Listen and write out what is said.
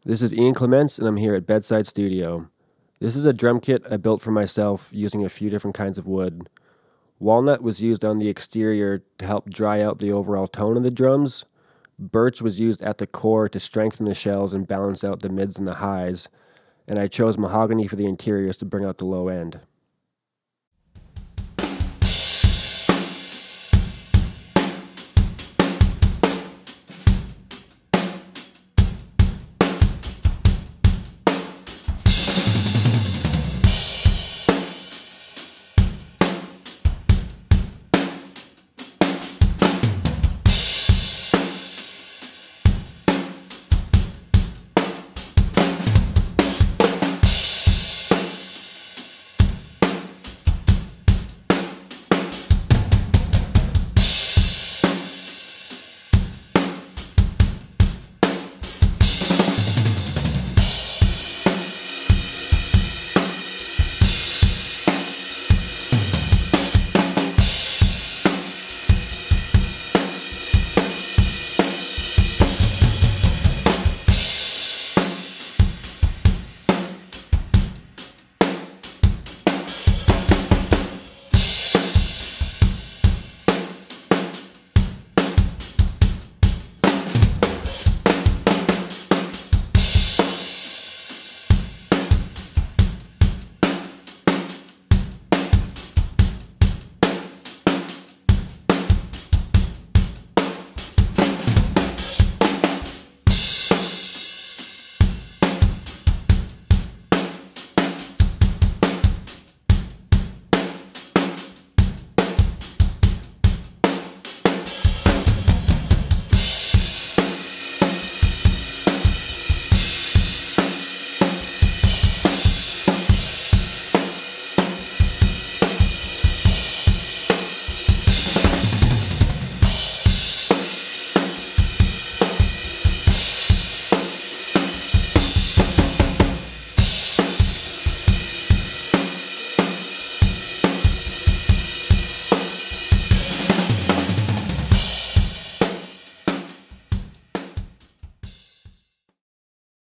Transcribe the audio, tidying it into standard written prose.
This is Ian Clements, and I'm here at Bedside Studio. This is a drum kit I built for myself using a few different kinds of wood. Walnut was used on the exterior to help dry out the overall tone of the drums. Birch was used at the core to strengthen the shells and balance out the mids and the highs. And I chose mahogany for the interiors to bring out the low end.